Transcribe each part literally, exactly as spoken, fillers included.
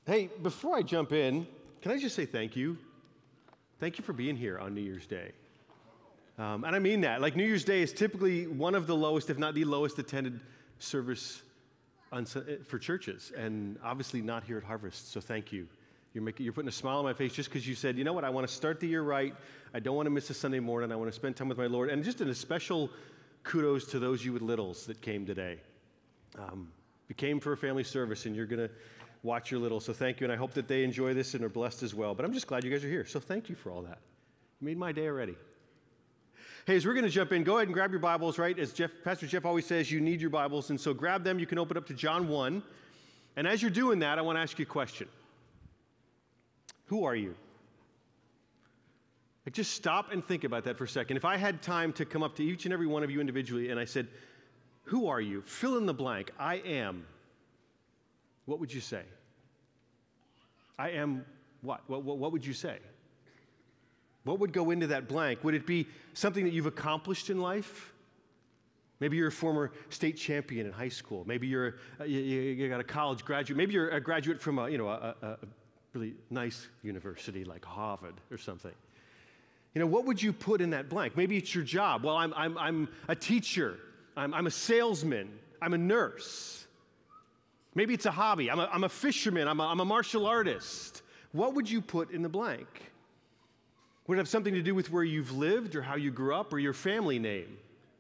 Hey, before I jump in, can I just say thank you? Thank you for being here on New Year's Day. Um, and I mean that. Like, New Year's Day is typically one of the lowest, if not the lowest attended service on, for churches, and obviously not here at Harvest, so thank you. You're, making, you're putting a smile on my face just because you said, you know what, I want to start the year right. I don't want to miss a Sunday morning. I want to spend time with my Lord. And just a special kudos to those you with littles that came today. Um, you came for a family service, and you're going to watch your little, so thank you. And I hope that they enjoy this and are blessed as well. But I'm just glad you guys are here, so thank you for all that. You made my day already. Hey, as we're going to jump in, go ahead and grab your Bibles, right? As Jeff, Pastor Jeff always says, you need your Bibles, and so grab them. You can open up to John one. And as you're doing that, I want to ask you a question. Who are you? Like, just stop and think about that for a second. If I had time to come up to each and every one of you individually and I said, who are you? Fill in the blank. I am. What would you say? I am what? What, what? what would you say? What would go into that blank? Would it be something that you've accomplished in life? Maybe you're a former state champion in high school. Maybe you're a, you, you got a college graduate. Maybe you're a graduate from a, you know, a, a, a really nice university like Harvard or something. You know, what would you put in that blank? Maybe it's your job. Well, I'm, I'm, I'm a teacher. I'm, I'm a salesman. I'm a nurse. Maybe it's a hobby. I'm a, I'm a fisherman. I'm a, I'm a martial artist. What would you put in the blank? Would it have something to do with where you've lived or how you grew up or your family name?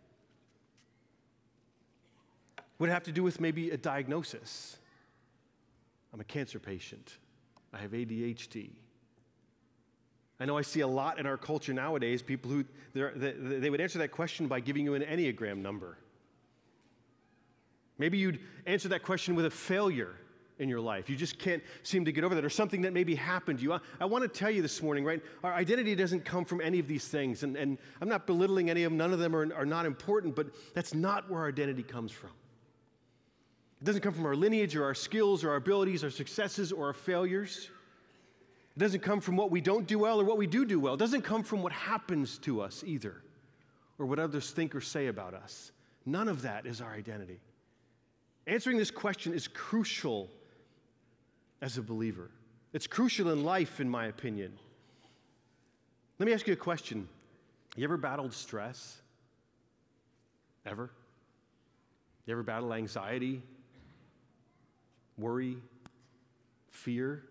Would it have to do with maybe a diagnosis? I'm a cancer patient. I have A D H D. I know I see a lot in our culture nowadays, people who, they, they would answer that question by giving you an Enneagram number. Maybe you'd answer that question with a failure in your life. You just can't seem to get over that, or something that maybe happened to you. I, I want to tell you this morning, right, our identity doesn't come from any of these things, and, and I'm not belittling any of them. None of them are, are not important, but that's not where our identity comes from. It doesn't come from our lineage or our skills or our abilities, our successes or our failures. It doesn't come from what we don't do well or what we do do well. It doesn't come from what happens to us either, or what others think or say about us. None of that is our identity. Answering this question is crucial as a believer. It's crucial in life, in my opinion. Let me ask you a question. You ever battled stress? Ever? You ever battled anxiety? Worry, fear?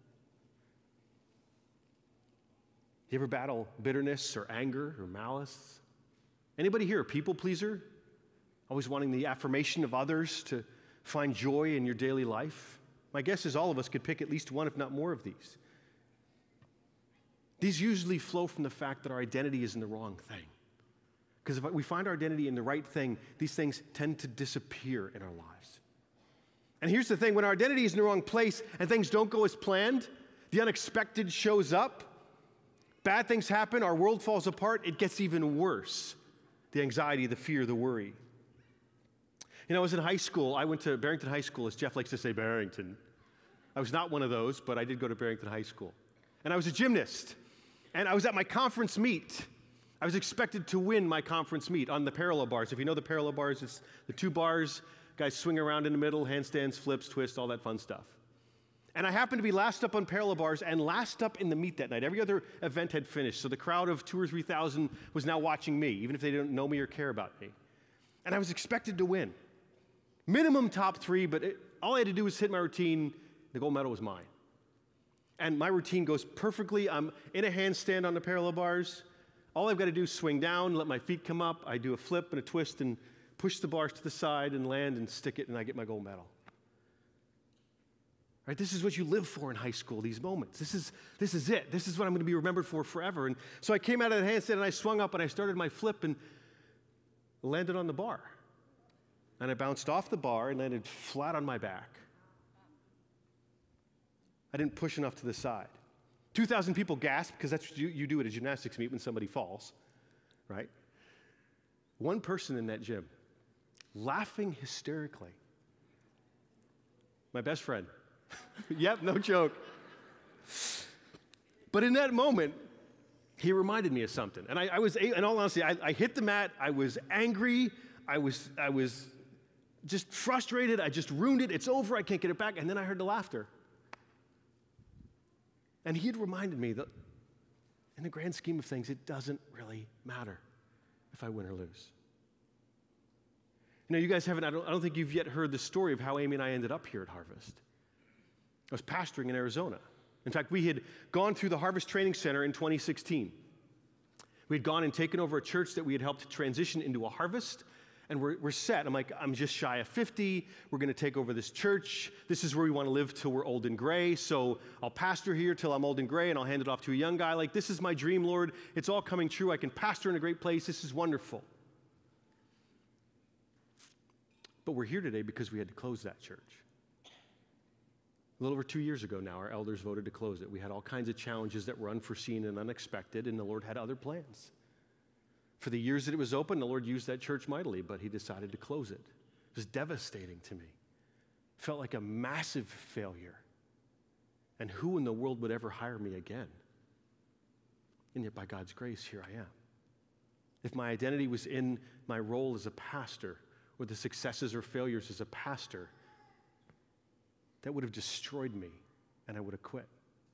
You ever battle bitterness or anger or malice? Anybody here a people pleaser? Always wanting the affirmation of others to find joy in your daily life? My guess is all of us could pick at least one, if not more, of these. These usually flow from the fact that our identity is in the wrong thing. Because if we find our identity in the right thing, these things tend to disappear in our lives. And here's the thing, when our identity is in the wrong place and things don't go as planned, the unexpected shows up, bad things happen, our world falls apart, it gets even worse. The anxiety, the fear, the worry. You know, I was in high school. I went to Barrington High School, as Jeff likes to say, Barrington. I was not one of those, but I did go to Barrington High School. And I was a gymnast. And I was at my conference meet. I was expected to win my conference meet on the parallel bars. If you know the parallel bars, it's the two bars, guys swing around in the middle, handstands, flips, twists, all that fun stuff. And I happened to be last up on parallel bars and last up in the meet that night. Every other event had finished, so the crowd of two or three thousand was now watching me, even if they didn't know me or care about me. And I was expected to win. Minimum top three, but it, all I had to do was hit my routine. The gold medal was mine. And my routine goes perfectly. I'm in a handstand on the parallel bars. All I've got to do is swing down, let my feet come up. I do a flip and a twist and push the bars to the side and land and stick it, and I get my gold medal. Right? This is what you live for in high school, these moments. This is, this is it. This is what I'm going to be remembered for forever. And so I came out of the handstand, and I swung up, and I started my flip and landed on the bar. And I bounced off the bar and landed flat on my back. I didn't push enough to the side. two thousand people gasped, because that's what you, you do at a gymnastics meet when somebody falls, right? One person in that gym, laughing hysterically. My best friend. Yep, no joke. But in that moment, he reminded me of something. And I, I was, in all honesty, I, I hit the mat. I was angry. I was, I was just frustrated. I just ruined it. It's over. I can't get it back. And then I heard the laughter. And he had reminded me that in the grand scheme of things, it doesn't really matter if I win or lose. You know, you guys haven't, I don't, I don't think you've yet heard the story of how Amy and I ended up here at Harvest. I was pastoring in Arizona. In fact, we had gone through the Harvest Training Center in twenty sixteen. We had gone and taken over a church that we had helped transition into a Harvest, and we're, we're set. I'm like, I'm just shy of fifty. We're going to take over this church. This is where we want to live till we're old and gray, so I'll pastor here till I'm old and gray, and I'll hand it off to a young guy. Like, this is my dream, Lord. It's all coming true. I can pastor in a great place. This is wonderful. But we're here today because we had to close that church. A little over two years ago now, our elders voted to close it. We had all kinds of challenges that were unforeseen and unexpected, and the Lord had other plans. For the years that it was open, the Lord used that church mightily, but he decided to close it. It was devastating to me. It felt like a massive failure. And who in the world would ever hire me again? And yet, by God's grace, here I am. If my identity was in my role as a pastor, or the successes or failures as a pastor, that would have destroyed me, and I would have quit.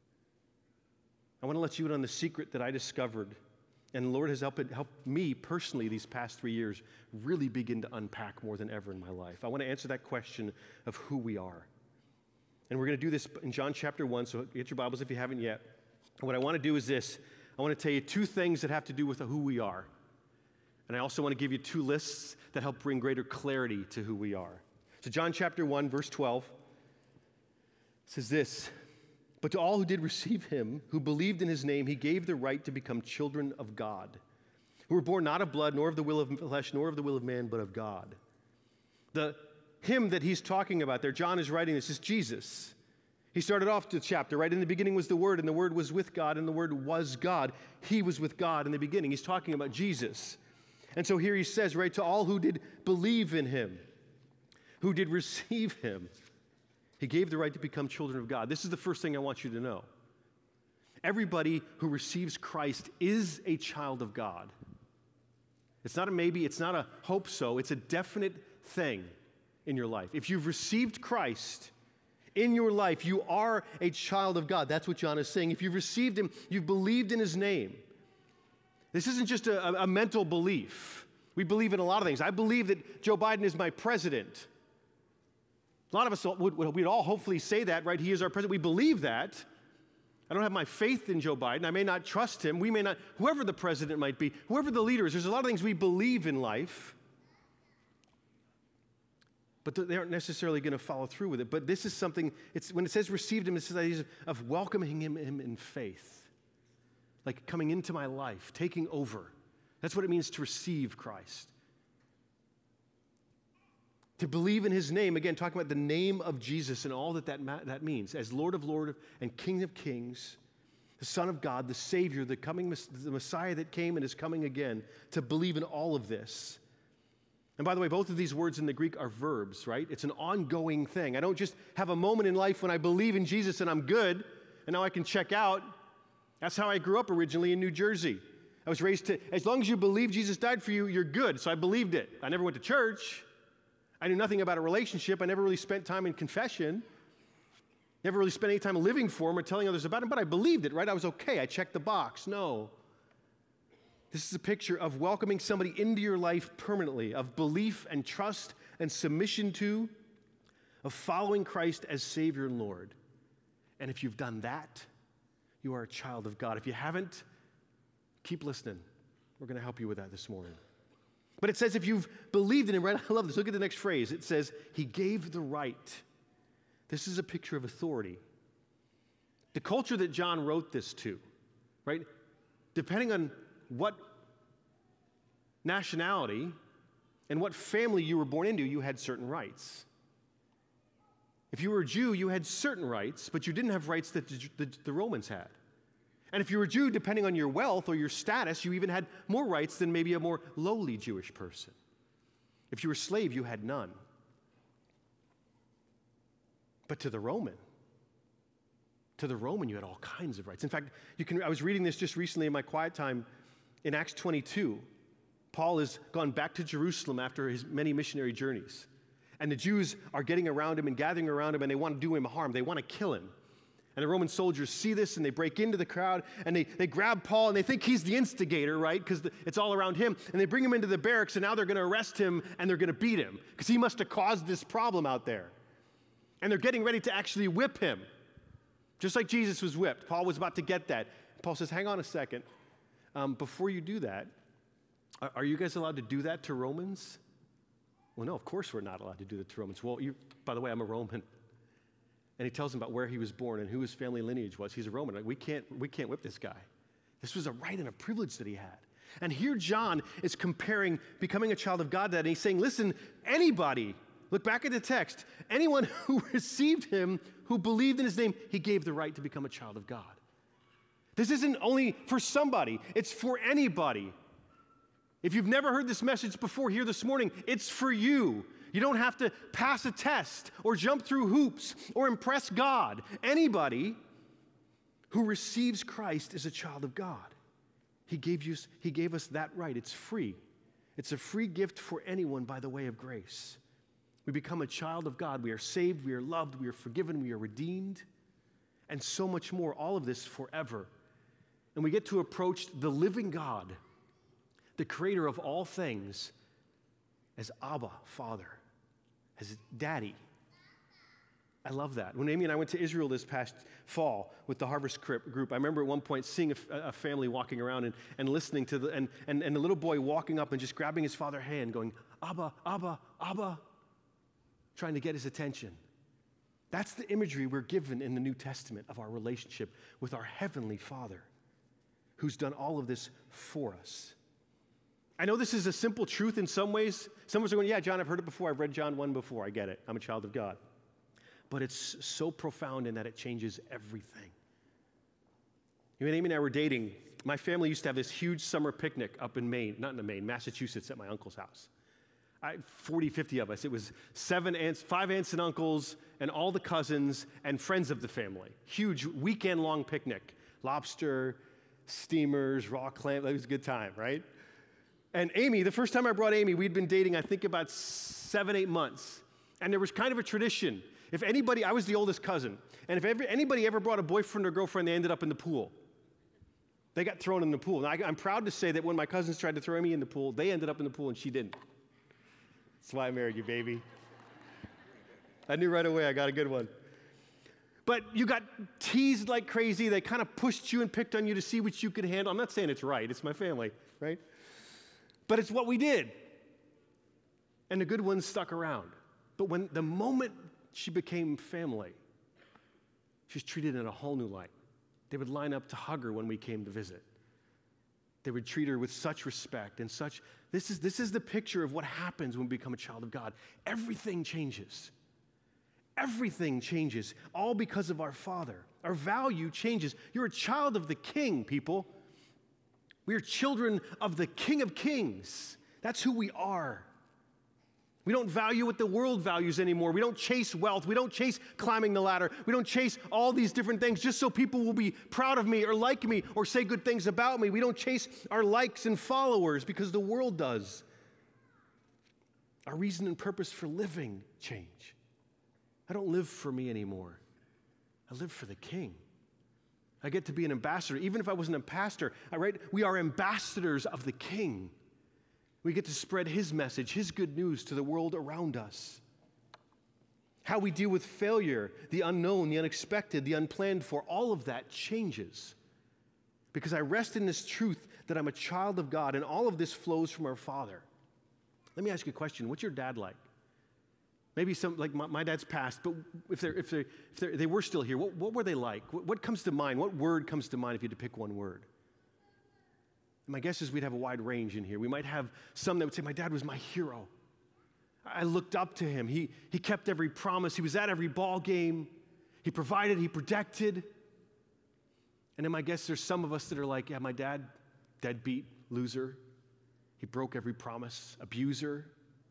I want to let you in on the secret that I discovered, and the Lord has helped, helped me personally these past three years really begin to unpack more than ever in my life. I want to answer that question of who we are. And we're going to do this in John chapter one, so get your Bibles if you haven't yet. And what I want to do is this. I want to tell you two things that have to do with who we are. And I also want to give you two lists that help bring greater clarity to who we are. So John chapter one, verse twelve. Says this, but to all who did receive him, who believed in his name, he gave the right to become children of God, who were born not of blood, nor of the will of flesh, nor of the will of man, but of God. The him that he's talking about there, John is writing this, is Jesus. He started off the chapter, right? In the beginning was the Word, and the Word was with God, and the Word was God. He was with God in the beginning. He's talking about Jesus. And so here he says, right, to all who did believe in him, who did receive him, he gave the right to become children of God. This is the first thing I want you to know. Everybody who receives Christ is a child of God. It's not a maybe, it's not a hope so, it's a definite thing in your life. If you've received Christ in your life, you are a child of God. That's what John is saying. If you've received him, you've believed in his name. This isn't just a, a mental belief. We believe in a lot of things. I believe that Joe Biden is my president. A lot of us would, we'd all hopefully say that, right? He is our president. We believe that. I don't have my faith in Joe Biden. I may not trust him. We may not, whoever the president might be, whoever the leader is, there's a lot of things we believe in life, but they aren't necessarily going to follow through with it. But this is something, it's when it says received him, it's the idea of welcoming him, him in faith, like coming into my life, taking over. That's what it means to receive Christ. To believe in his name, again, talking about the name of Jesus and all that that, ma- that means, as Lord of Lords and King of Kings, the Son of God, the Savior, the coming, the Messiah that came and is coming again, to believe in all of this. And by the way, both of these words in the Greek are verbs, right? It's an ongoing thing. I don't just have a moment in life when I believe in Jesus and I'm good, and now I can check out. That's how I grew up originally in New Jersey. I was raised to, as long as you believe Jesus died for you, you're good. So I believed it. I never went to church. I knew nothing about a relationship. I never really spent time in confession. Never really spent any time living for him or telling others about him, but I believed it, right? I was okay. I checked the box. No. This is a picture of welcoming somebody into your life permanently, of belief and trust and submission to, of following Christ as Savior and Lord. And if you've done that, you are a child of God. If you haven't, keep listening. We're going to help you with that this morning. But it says if you've believed in him, right? I love this. Look at the next phrase. It says, he gave the right. This is a picture of authority. The culture that John wrote this to, right? Depending on what nationality and what family you were born into, you had certain rights. If you were a Jew, you had certain rights, but you didn't have rights that the, the, the Romans had. And if you were a Jew, depending on your wealth or your status, you even had more rights than maybe a more lowly Jewish person. If you were a slave, you had none. But to the Roman, to the Roman, you had all kinds of rights. In fact, you can, I was reading this just recently in my quiet time in Acts twenty-two. Paul has gone back to Jerusalem after his many missionary journeys. And the Jews are getting around him and gathering around him, and they want to do him harm. They want to kill him. And the Roman soldiers see this, and they break into the crowd, and they, they grab Paul, and they think he's the instigator, right? Because it's all around him. And they bring him into the barracks, and now they're going to arrest him, and they're going to beat him, because he must have caused this problem out there. And they're getting ready to actually whip him, just like Jesus was whipped. Paul was about to get that. Paul says, hang on a second. Um, before you do that, are, are you guys allowed to do that to Romans? Well, no, of course we're not allowed to do that to Romans. Well, you, by the way, I'm a Roman. And he tells him about where he was born and who his family lineage was. He's a Roman. Like, we can't, we can't whip this guy. This was a right and a privilege that he had. And here John is comparing becoming a child of God to that. And he's saying, listen, anybody, look back at the text, anyone who received him, who believed in his name, he gave the right to become a child of God. This isn't only for somebody, it's for anybody. If you've never heard this message before here this morning, it's for you. You don't have to pass a test or jump through hoops or impress God. Anybody who receives Christ is a child of God. He gave you, he gave us that right. It's free. It's a free gift for anyone by the way of grace. We become a child of God. We are saved, we are loved, we are forgiven, we are redeemed, and so much more. All of this forever. And we get to approach the living God, the creator of all things, as Abba, Father, as Daddy. I love that. When Amy and I went to Israel this past fall with the Harvest group, I remember at one point seeing a, a family walking around and, and listening to the, and, and, and the little boy walking up and just grabbing his father's hand, going, Abba, Abba, Abba, trying to get his attention. That's the imagery we're given in the New Testament of our relationship with our Heavenly Father, who's done all of this for us. I know this is a simple truth in some ways. Some of us are going, yeah, John, I've heard it before. I've read John one before. I get it. I'm a child of God. But it's so profound in that it changes everything. You know, Amy and I were dating. My family used to have this huge summer picnic up in Maine, not in Maine, Massachusetts, at my uncle's house. I, forty, fifty of us. It was seven aunts, five aunts and uncles, and all the cousins and friends of the family. Huge weekend-long picnic. Lobster, steamers, raw clam. It was a good time, right? And Amy, the first time I brought Amy, we'd been dating, I think, about seven, eight months. And there was kind of a tradition. If anybody, I was the oldest cousin, and if ever, anybody ever brought a boyfriend or girlfriend, they ended up in the pool. They got thrown in the pool. And I, I'm proud to say that when my cousins tried to throw me in the pool, they ended up in the pool and she didn't. That's why I married you, baby. I knew right away I got a good one. But you got teased like crazy. They kind of pushed you and picked on you to see what you could handle. I'm not saying it's right. It's my family, right? But it's what we did. And the good ones stuck around. But when the moment she became family, she was treated in a whole new light. They would line up to hug her when we came to visit. They would treat her with such respect and such. This is, this is the picture of what happens when we become a child of God. Everything changes. Everything changes, all because of our Father. Our value changes. You're a child of the King, people. We are children of the King of Kings. That's who we are. We don't value what the world values anymore. We don't chase wealth. We don't chase climbing the ladder. We don't chase all these different things just so people will be proud of me or like me or say good things about me. We don't chase our likes and followers because the world does. Our reason and purpose for living change. I don't live for me anymore. I live for the King. I get to be an ambassador. Even if I wasn't a pastor, I write, we are ambassadors of the King. We get to spread his message, his good news to the world around us. How we deal with failure, the unknown, the unexpected, the unplanned for, all of that changes. Because I rest in this truth that I'm a child of God, and all of this flows from our Father. Let me ask you a question. What's your dad like? Maybe some, like my, my dad's passed, but if, they're, if, they're, if they're, they were still here, what, what were they like? What, what comes to mind? What word comes to mind if you had to pick one word? My guess is we'd have a wide range in here. We might have some that would say, my dad was my hero. I looked up to him. He, he kept every promise. He was at every ball game. He provided. He protected. And then my guess there's some of us that are like, yeah, my dad, deadbeat, loser. He broke every promise, abuser.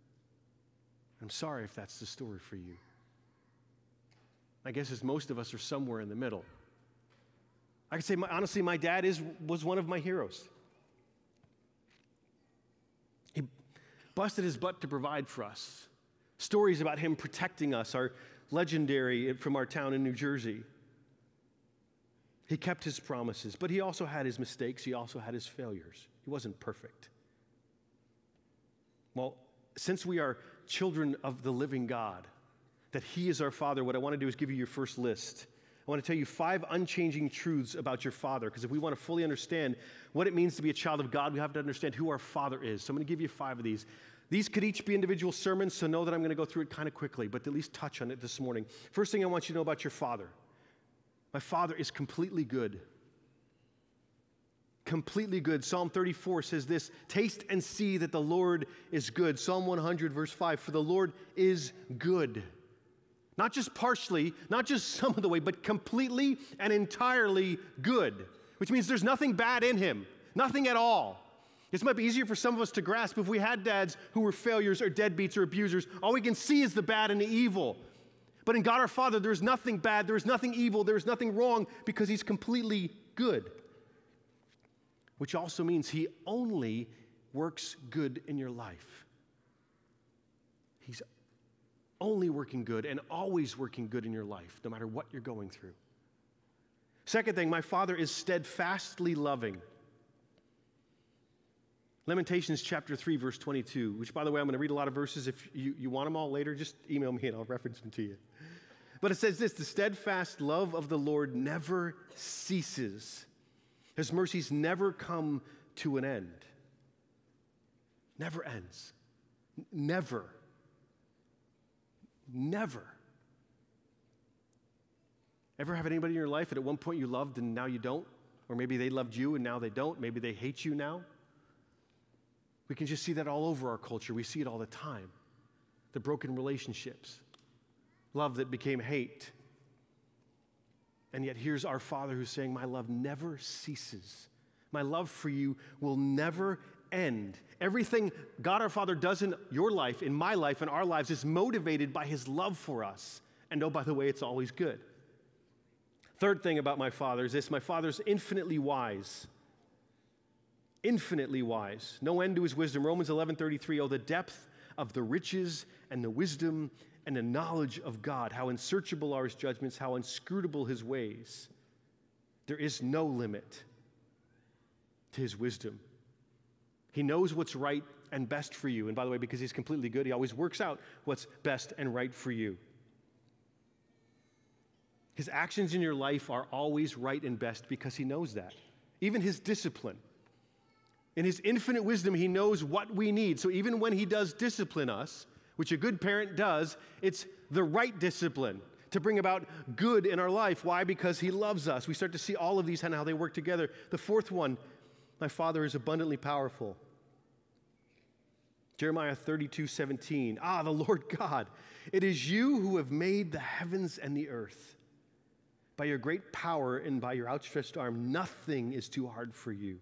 I'm sorry if that's the story for you. My guess is most of us are somewhere in the middle. I can say, my, honestly, my dad is, was one of my heroes. He busted his butt to provide for us. Stories about him protecting us are legendary from our town in New Jersey. He kept his promises, but he also had his mistakes. He also had his failures. He wasn't perfect. Well, since we are children of the living God, that he is our Father, what I want to do is give you your first list. I want to tell you five unchanging truths about your Father, because if we want to fully understand what it means to be a child of God, we have to understand who our Father is. So I'm going to give you five of these. These could each be individual sermons, so know that I'm going to go through it kind of quickly, but at least touch on it this morning. First thing I want you to know about your Father. My Father is completely good. Completely good. Psalm thirty-four says this, taste and see that the Lord is good. Psalm one hundred, verse five, for the Lord is good. Not just partially, not just some of the way, but completely and entirely good, which means there's nothing bad in him, nothing at all. This might be easier for some of us to grasp if we had dads who were failures or deadbeats or abusers. All we can see is the bad and the evil. But in God our Father, there's nothing bad, there's nothing evil, there's nothing wrong because he's completely good. Which also means he only works good in your life. He's only working good and always working good in your life, no matter what you're going through. Second thing, my Father is steadfastly loving. Lamentations chapter three, verse twenty-two, which, by the way, I'm going to read a lot of verses. If you, you want them all later, just email me and I'll reference them to you. But it says this, the steadfast love of the Lord never ceases. His mercies never come to an end. Never ends. Never. Never. Ever have anybody in your life that at one point you loved and now you don't? Or maybe they loved you and now they don't. Maybe they hate you now. We can just see that all over our culture. We see it all the time. The broken relationships. Love that became hate. And yet here's our Father who's saying, my love never ceases. My love for you will never end. Everything God our Father does in your life, in my life, in our lives is motivated by his love for us. And oh, by the way, it's always good. Third thing about my Father is this, my Father's infinitely wise. Infinitely wise. No end to his wisdom. Romans eleven thirty-three, oh, the depth of the riches and the wisdom and the knowledge of God. How unsearchable are his judgments, how inscrutable his ways. There is no limit to his wisdom. He knows what's right and best for you. And by the way, because he's completely good, he always works out what's best and right for you. His actions in your life are always right and best because he knows that. Even his discipline. In his infinite wisdom, he knows what we need. So even when he does discipline us, which a good parent does, it's the right discipline to bring about good in our life. Why? Because he loves us. We start to see all of these and how they work together. The fourth one, my Father is abundantly powerful. Jeremiah thirty-two seventeen, ah, the Lord God, it is you who have made the heavens and the earth. By your great power and by your outstretched arm, nothing is too hard for you.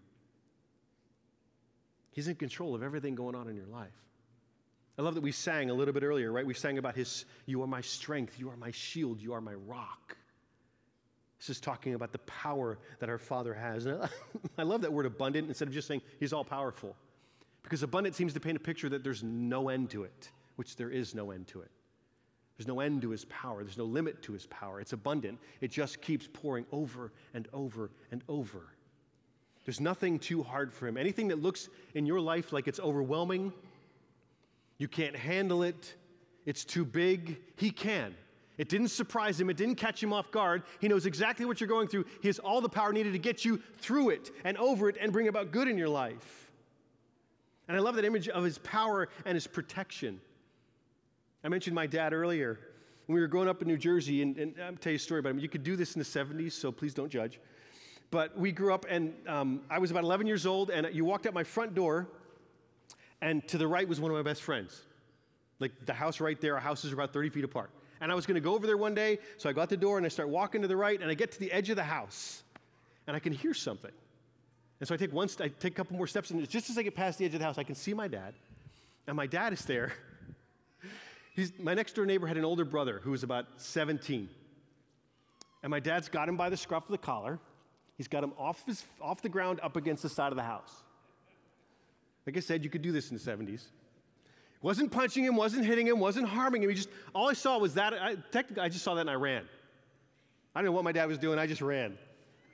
He's in control of everything going on in your life. I love that we sang a little bit earlier, right? We sang about his, you are my strength, you are my shield, you are my rock. This is talking about the power that our Father has. And I love that word abundant instead of just saying he's all powerful. Because abundant seems to paint a picture that there's no end to it, which there is no end to it. There's no end to his power. There's no limit to his power. It's abundant. It just keeps pouring over and over and over. There's nothing too hard for him. Anything that looks in your life like it's overwhelming, you can't handle it, it's too big, he can. It didn't surprise him. It didn't catch him off guard. He knows exactly what you're going through. He has all the power needed to get you through it and over it and bring about good in your life. And I love that image of his power and his protection. I mentioned my dad earlier. When we were growing up in New Jersey, and, and I'll tell you a story about him. You could do this in the seventies, so please don't judge. But we grew up, and um, I was about eleven years old, and you walked out my front door, and to the right was one of my best friends. Like the house right there, our houses are about thirty feet apart. And I was going to go over there one day, so I go out the door, and I start walking to the right, and I get to the edge of the house, and I can hear something. And so I take one, st- I take a couple more steps, and just as I get past the edge of the house, I can see my dad, and my dad is there. He's, my next door neighbor had an older brother who was about seventeen. And my dad's got him by the scruff of the collar. He's got him off, his, off the ground up against the side of the house. Like I said, you could do this in the seventies. Wasn't punching him, wasn't hitting him, wasn't harming him. He just, all I saw was that. I, technically, I just saw that and I ran. I didn't know what my dad was doing. I just ran.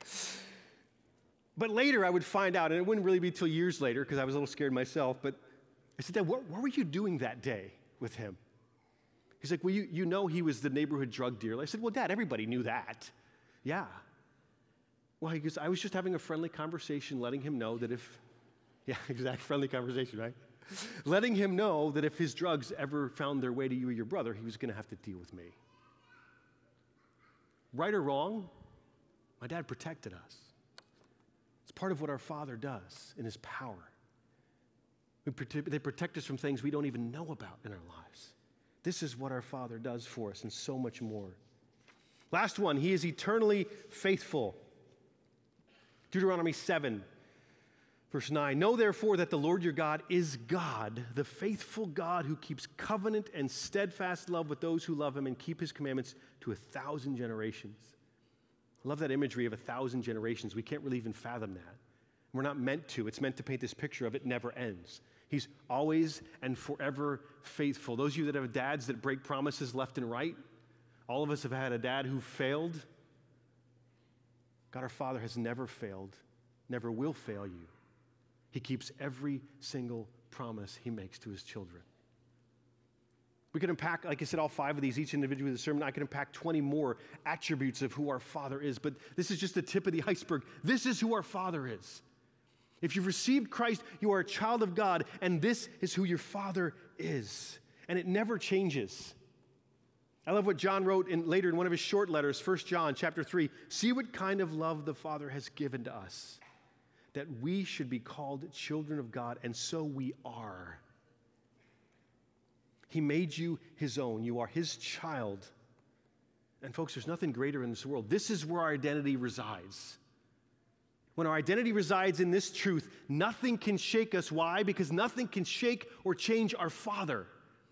But later I would find out, and it wouldn't really be till years later because I was a little scared myself, but I said, Dad, what, what were you doing that day with him? He's like, well, you, you know he was the neighborhood drug dealer. I said, well, Dad, everybody knew that. Yeah. Well, he goes, I was just having a friendly conversation letting him know that if, yeah, exact friendly conversation, right? Letting him know that if his drugs ever found their way to you or your brother, he was going to have to deal with me. Right or wrong, my dad protected us. It's part of what our Father does in his power. We protect, they protect us from things we don't even know about in our lives. This is what our Father does for us and so much more. Last one, he is eternally faithful. Deuteronomy seven, verse nine. Know therefore that the Lord your God is God, the faithful God who keeps covenant and steadfast love with those who love him and keep his commandments to a thousand generations. I love that imagery of a thousand generations. We can't really even fathom that. We're not meant to. It's meant to paint this picture of it never ends. He's always and forever faithful. Those of you that have dads that break promises left and right, all of us have had a dad who failed. God our Father has never failed, never will fail you. He keeps every single promise he makes to his children. We could unpack, like I said, all five of these, each individually with a sermon. I could unpack twenty more attributes of who our Father is, but this is just the tip of the iceberg. This is who our Father is. If you've received Christ, you are a child of God, and this is who your Father is. And it never changes. I love what John wrote in, later in one of his short letters, First John chapter three. See what kind of love the Father has given to us, that we should be called children of God, and so we are. He made you his own. You are his child. And folks, there's nothing greater in this world. This is where our identity resides. When our identity resides in this truth, nothing can shake us. Why? Because nothing can shake or change our Father.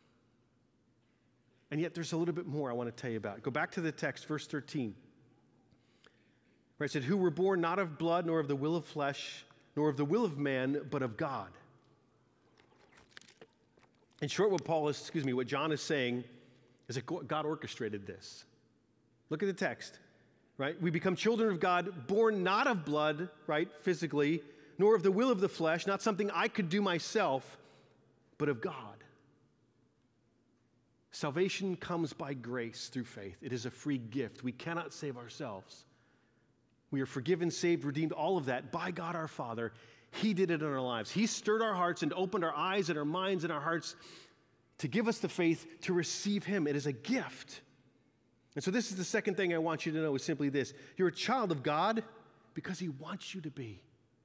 And yet there's a little bit more I want to tell you about. Go back to the text, verse thirteen. Where it said, who were born not of blood, nor of the will of flesh, nor of the will of man, but of God. In short, what Paul is, excuse me, what John is saying is that God orchestrated this. Look at the text, right? We become children of God, born not of blood, right, physically, nor of the will of the flesh, not something I could do myself, but of God. Salvation comes by grace through faith. It is a free gift. We cannot save ourselves. We are forgiven, saved, redeemed, all of that by God our Father. He did it in our lives. He stirred our hearts and opened our eyes and our minds and our hearts to give us the faith to receive him. It is a gift. And so this is the second thing I want you to know is simply this. You're a child of God because he wants you to be.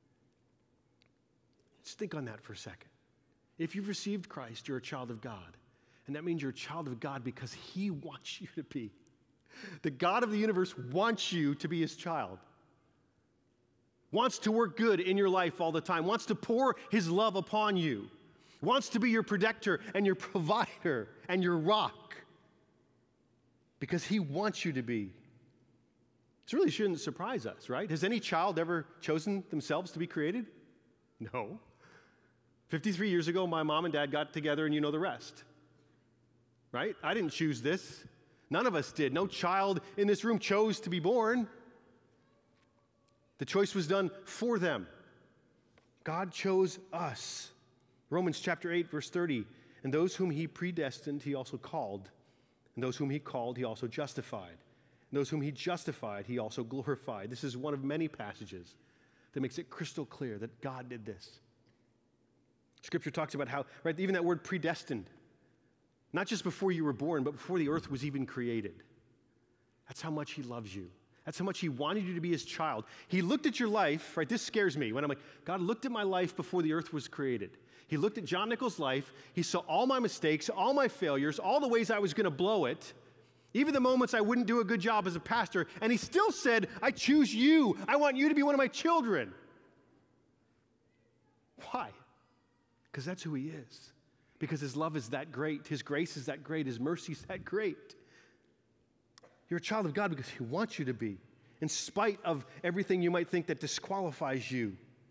Just think on that for a second. If you've received Christ, you're a child of God. And that means you're a child of God because he wants you to be. The God of the universe wants you to be his child. Wants to work good in your life all the time, wants to pour his love upon you, wants to be your protector and your provider and your rock because he wants you to be. This really shouldn't surprise us, right? Has any child ever chosen themselves to be created? No. fifty-three years ago, my mom and dad got together and you know the rest, right? I didn't choose this. None of us did. No child in this room chose to be born. The choice was done for them. God chose us. Romans chapter eight, verse thirty. And those whom he predestined, he also called. And those whom he called, he also justified. And those whom he justified, he also glorified. This is one of many passages that makes it crystal clear that God did this. Scripture talks about how, right, even that word predestined, not just before you were born, but before the earth was even created. That's how much he loves you. That's how much he wanted you to be his child. He looked at your life, right? This scares me when I'm like, God looked at my life before the earth was created. He looked at John Nichols' life. He saw all my mistakes, all my failures, all the ways I was going to blow it, even the moments I wouldn't do a good job as a pastor. And he still said, I choose you. I want you to be one of my children. Why? Because that's who he is. Because his love is that great. His grace is that great. His mercy is that great. You're a child of God because he wants you to be, in spite of everything you might think that disqualifies you.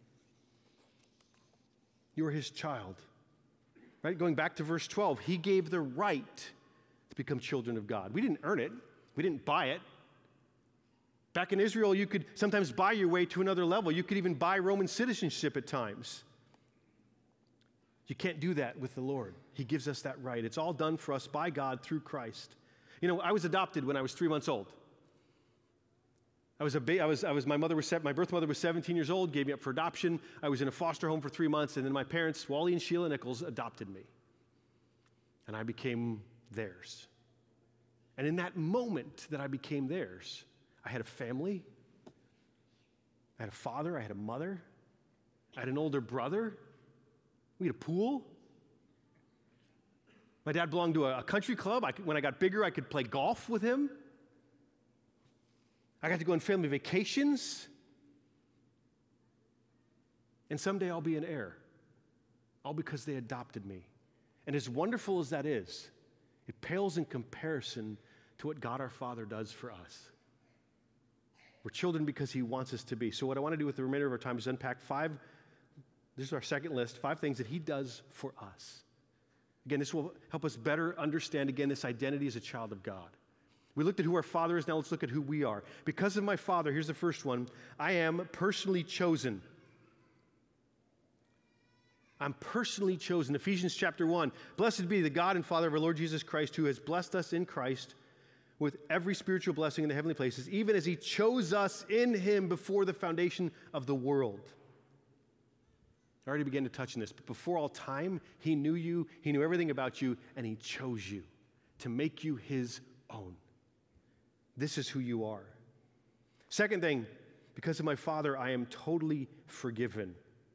You are his child. Right? Going back to verse twelve, he gave the right to become children of God. We didn't earn it. We didn't buy it. Back in Israel, you could sometimes buy your way to another level. You could even buy Roman citizenship at times. You can't do that with the Lord. He gives us that right. It's all done for us by God through Christ. You know, I was adopted when I was three months old. I was a ba- I was, I was, my mother was, my birth mother was seventeen years old, gave me up for adoption. I was in a foster home for three months, and then my parents, Wally and Sheila Nichols, adopted me. And I became theirs. And in that moment that I became theirs, I had a family, I had a father, I had a mother, I had an older brother, we had a pool. My dad belonged to a, a country club. I could, when I got bigger, I could play golf with him. I got to go on family vacations. And someday I'll be an heir, all because they adopted me. And as wonderful as that is, it pales in comparison to what God our Father does for us. We're children because he wants us to be. So what I want to do with the remainder of our time is unpack five, this is our second list, five things that he does for us. Again, this will help us better understand, again, this identity as a child of God. We looked at who our Father is, now let's look at who we are. Because of my Father, here's the first one, I am personally chosen. I'm personally chosen. Ephesians chapter one, blessed be the God and Father of our Lord Jesus Christ, who has blessed us in Christ with every spiritual blessing in the heavenly places, even as he chose us in him before the foundation of the world. I already began to touch on this, but before all time, he knew you, he knew everything about you, and he chose you to make you his own. This is who you are. Second thing, because of my Father, I am totally forgiven.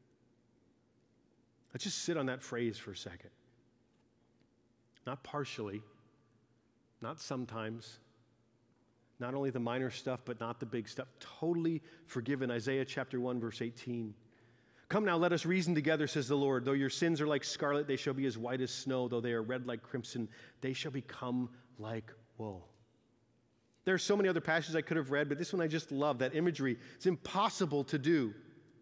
Let's just sit on that phrase for a second. Not partially, not sometimes, not only the minor stuff, but not the big stuff. Totally forgiven. Isaiah chapter one, verse eighteen. Come now, let us reason together, says the Lord. Though your sins are like scarlet, they shall be as white as snow. Though they are red like crimson, they shall become like wool. There are so many other passages I could have read, but this one I just love, that imagery. It's impossible to do.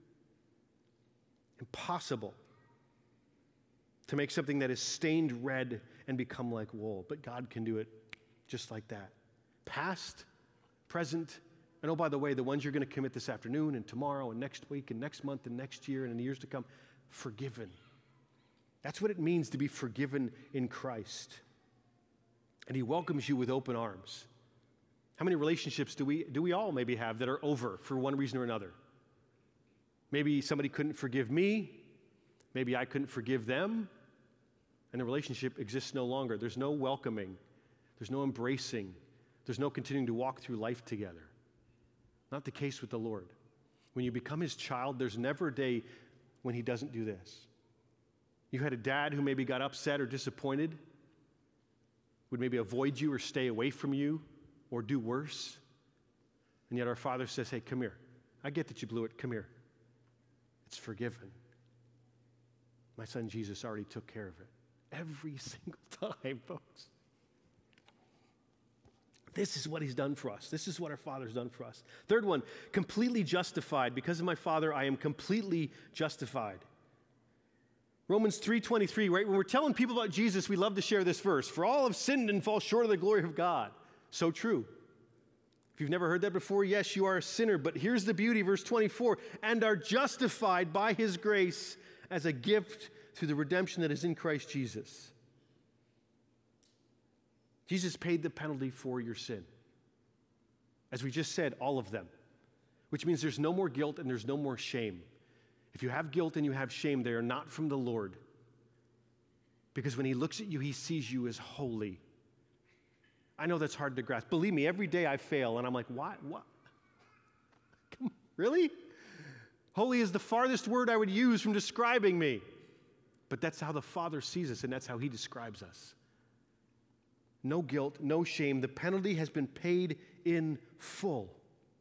Impossible to make something that is stained red and become like wool. But God can do it just like that. Past, present, and oh, by the way, the ones you're going to commit this afternoon and tomorrow and next week and next month and next year and in the years to come, forgiven. That's what it means to be forgiven in Christ. And he welcomes you with open arms. How many relationships do we, do we all maybe have that are over for one reason or another? Maybe somebody couldn't forgive me. Maybe I couldn't forgive them. And the relationship exists no longer. There's no welcoming. There's no embracing. There's no continuing to walk through life together. Not the case with the Lord. When you become his child, there's never a day when he doesn't do this. You had a dad who maybe got upset or disappointed, would maybe avoid you or stay away from you or do worse. And yet our Father says, hey, come here. I get that you blew it. Come here. It's forgiven. My son Jesus already took care of it. Every single time, folks. This is what he's done for us. This is what our Father's done for us. Third one, completely justified. Because of my Father, I am completely justified. Romans three twenty-three, right? When we're telling people about Jesus, we love to share this verse. For all have sinned and fall short of the glory of God. So true. If you've never heard that before, yes, you are a sinner. But here's the beauty, verse twenty-four. And are justified by his grace as a gift through the redemption that is in Christ Jesus. Jesus paid the penalty for your sin. As we just said, all of them. Which means there's no more guilt and there's no more shame. If you have guilt and you have shame, they are not from the Lord. Because when he looks at you, he sees you as holy. I know that's hard to grasp. Believe me, every day I fail and I'm like, what? What? Come on, really? Holy is the farthest word I would use from describing me. But that's how the Father sees us, and that's how he describes us. No guilt, no shame. The penalty has been paid in full.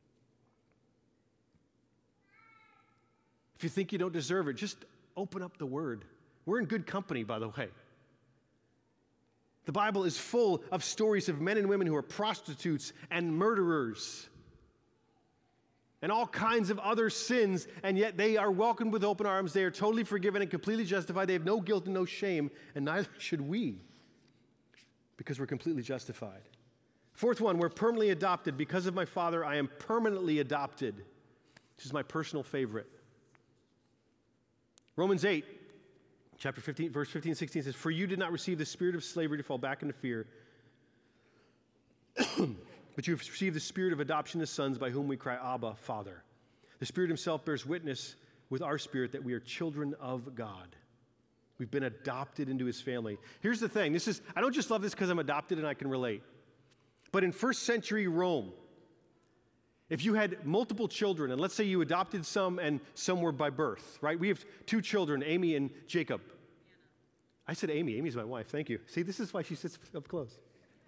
If you think you don't deserve it, just open up the Word. We're in good company, by the way. The Bible is full of stories of men and women who are prostitutes and murderers and all kinds of other sins, and yet they are welcomed with open arms. They are totally forgiven and completely justified. They have no guilt and no shame, and neither should we, because we're completely justified. Fourth one, we're permanently adopted. Because of my Father, I am permanently adopted. This is my personal favorite. Romans eight, chapter fifteen, verse fifteen and sixteen says, "For you did not receive the spirit of slavery to fall back into fear, but you have received the spirit of adoption as sons, by whom we cry, Abba, Father. The Spirit himself bears witness with our spirit that we are children of God." We've been adopted into his family. Here's the thing. This is, I don't just love this because I'm adopted and I can relate. But in first century Rome, if you had multiple children, and let's say you adopted some and some were by birth, right? We have two children, Amy and Jacob. Anna. I said Amy. Amy's my wife. Thank you. See, this is why she sits up close.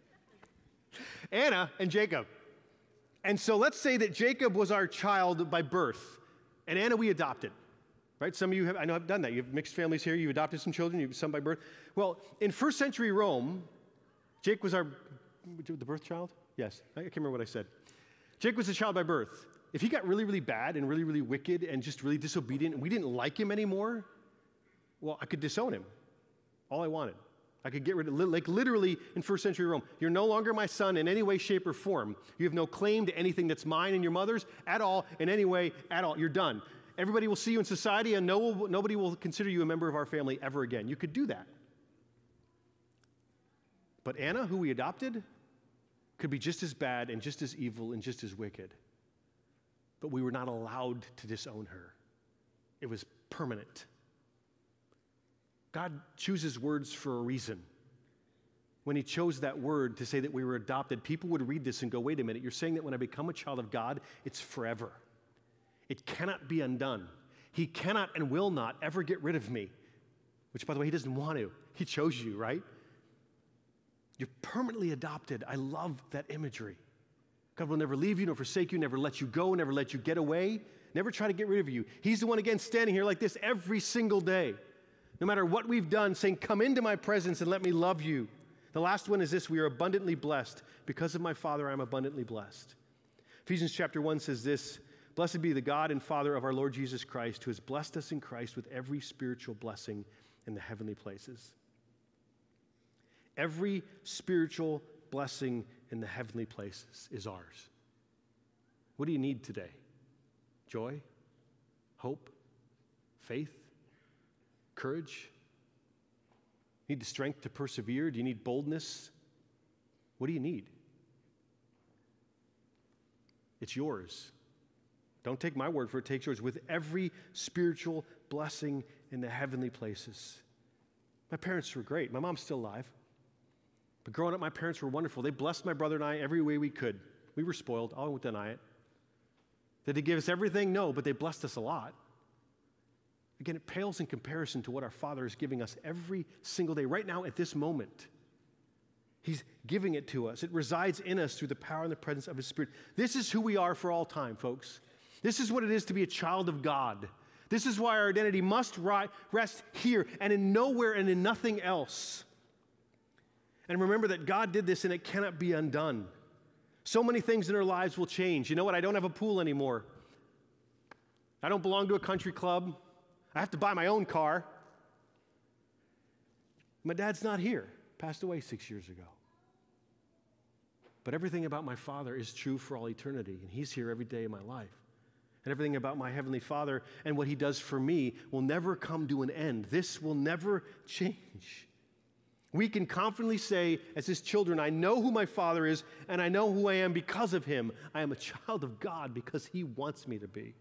Anna and Jacob. And so let's say that Jacob was our child by birth, and Anna we adopted, right? Some of you have, I know have done that. You have mixed families here. You've adopted some children, you have some by birth. Well, in first century Rome, Jake was our, the birth child? Yes, I can't remember what I said. Jake was a child by birth. If he got really, really bad and really, really wicked and just really disobedient, and we didn't like him anymore, well, I could disown him. All I wanted. I could get rid of, like literally in first century Rome, you're no longer my son in any way, shape, or form. You have no claim to anything that's mine and your mother's at all, in any way, at all. You're done. Everybody will see you in society and no, nobody will consider you a member of our family ever again. You could do that. But Anna, who we adopted, could be just as bad and just as evil and just as wicked. But we were not allowed to disown her. It was permanent. God chooses words for a reason. When he chose that word to say that we were adopted, people would read this and go, wait a minute, you're saying that when I become a child of God, it's forever. It cannot be undone. He cannot and will not ever get rid of me, which, by the way, he doesn't want to. He chose you, right? You're permanently adopted. I love that imagery. God will never leave you, nor forsake you, never let you go, never let you get away, never try to get rid of you. He's the one, again, standing here like this every single day. No matter what we've done, saying, come into my presence and let me love you. The last one is this: we are abundantly blessed. Because of my Father, I'm abundantly blessed. Ephesians chapter one says this: blessed be the God and Father of our Lord Jesus Christ, who has blessed us in Christ with every spiritual blessing in the heavenly places. Every spiritual blessing in the heavenly places is ours. What do you need today? Joy? Hope? Faith? Courage? Need the strength to persevere? Do you need boldness? What do you need? It's yours. Don't take my word for it. Take yours. With every spiritual blessing in the heavenly places. My parents were great. My mom's still alive. But growing up, my parents were wonderful. They blessed my brother and I every way we could. We were spoiled. I won't deny it. Did they give us everything? No, but they blessed us a lot. Again, it pales in comparison to what our Father is giving us every single day. Right now, at this moment, he's giving it to us. It resides in us through the power and the presence of his Spirit. This is who we are for all time, folks. This is what it is to be a child of God. This is why our identity must rest here and in nowhere and in nothing else. And remember that God did this and it cannot be undone. So many things in our lives will change. You know what? I don't have a pool anymore. I don't belong to a country club. I have to buy my own car. My dad's not here. Passed away six years ago. But everything about my Father is true for all eternity, and he's here every day of my life. And everything about my Heavenly Father and what he does for me will never come to an end. This will never change. We can confidently say, as his children, I know who my Father is, and I know who I am because of him. I am a child of God because he wants me to be.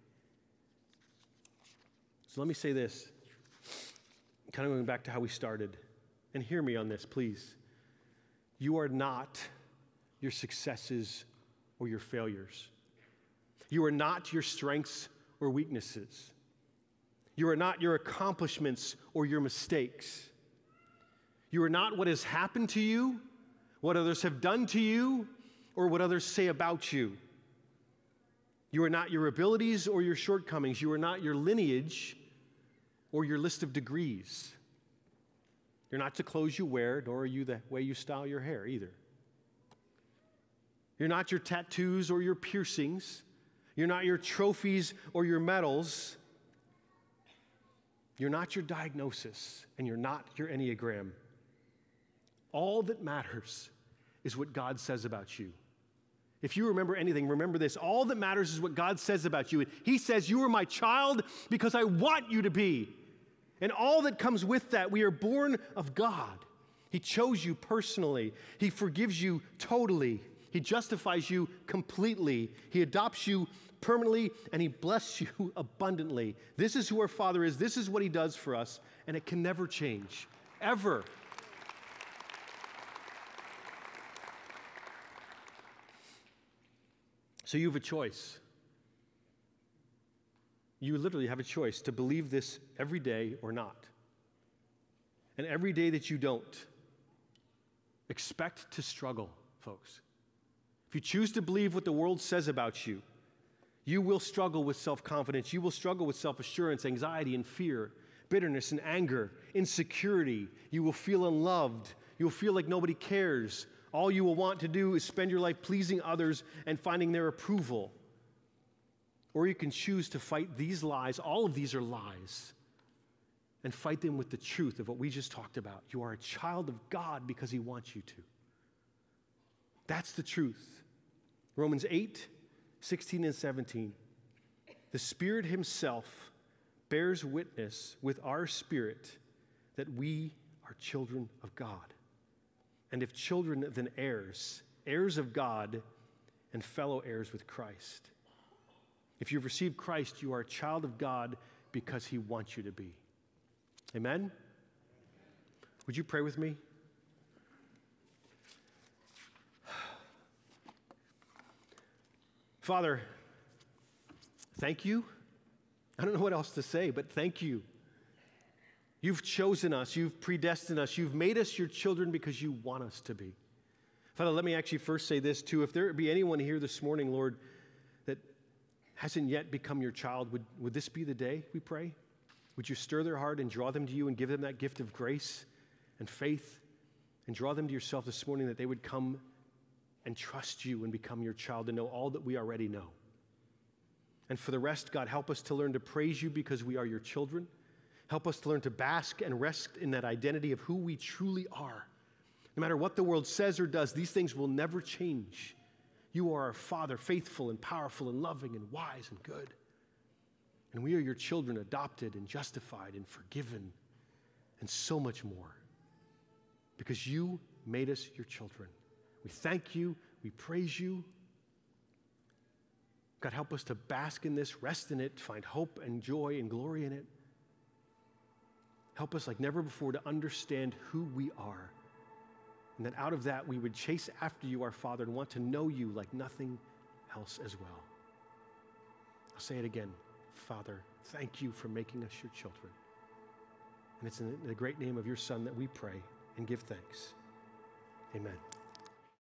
So let me say this, kind of going back to how we started. And hear me on this, please. You are not your successes or your failures. You are not your strengths or weaknesses. You are not your accomplishments or your mistakes. You are not what has happened to you, what others have done to you, or what others say about you. You are not your abilities or your shortcomings. You are not your lineage or your list of degrees. You're not the clothes you wear, nor are you the way you style your hair either. You're not your tattoos or your piercings. You're not your trophies or your medals. You're not your diagnosis, and you're not your Enneagram. All that matters is what God says about you. If you remember anything, remember this. All that matters is what God says about you. He says, you are my child because I want you to be. And all that comes with that, we are born of God. He chose you personally. He forgives you totally. He justifies you completely. He adopts you permanently, and he blesses you abundantly. This is who our Father is. This is what he does for us, and it can never change, ever. So you have a choice. You literally have a choice to believe this every day or not. And every day that you don't, expect to struggle, folks. If you choose to believe what the world says about you, you will struggle with self-confidence. You will struggle with self-assurance, anxiety, and fear, bitterness and anger, insecurity. You will feel unloved. You'll feel like nobody cares. All you will want to do is spend your life pleasing others and finding their approval. Or you can choose to fight these lies. All of these are lies. And fight them with the truth of what we just talked about. You are a child of God because he wants you to. That's the truth. Romans eight, sixteen and seventeen. The Spirit himself bears witness with our spirit that we are children of God. And if children, then heirs, heirs of God and fellow heirs with Christ. If you've received Christ, you are a child of God because he wants you to be. Amen? Would you pray with me? Father, thank you. I don't know what else to say, but thank you. You've chosen us. You've predestined us. You've made us your children because you want us to be. Father, let me actually first say this too. If there be anyone here this morning, Lord, that hasn't yet become your child, would, would this be the day, we pray? Would you stir their heart and draw them to you and give them that gift of grace and faith and draw them to yourself this morning that they would come and trust you and become your child and know all that we already know. And for the rest, God, help us to learn to praise you because we are your children. Help us to learn to bask and rest in that identity of who we truly are. No matter what the world says or does, these things will never change. You are our Father, faithful and powerful and loving and wise and good. And we are your children, adopted and justified and forgiven and so much more because you made us your children. We thank you. We praise you. God, help us to bask in this, rest in it, find hope and joy and glory in it. Help us like never before to understand who we are. And that out of that, we would chase after you, our Father, and want to know you like nothing else as well. I'll say it again. Father, thank you for making us your children. And it's in the great name of your Son that we pray and give thanks. Amen.